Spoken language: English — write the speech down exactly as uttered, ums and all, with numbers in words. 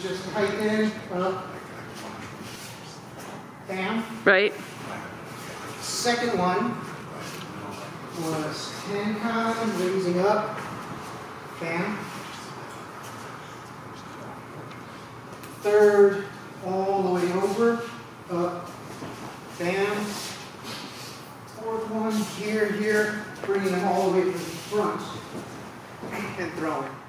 was just tight in, up, bam. Right. Second one was ten count, raising up, bam. Third, all the way over, up, bam. Fourth one, here, here, bringing them all the way to the front and throwing.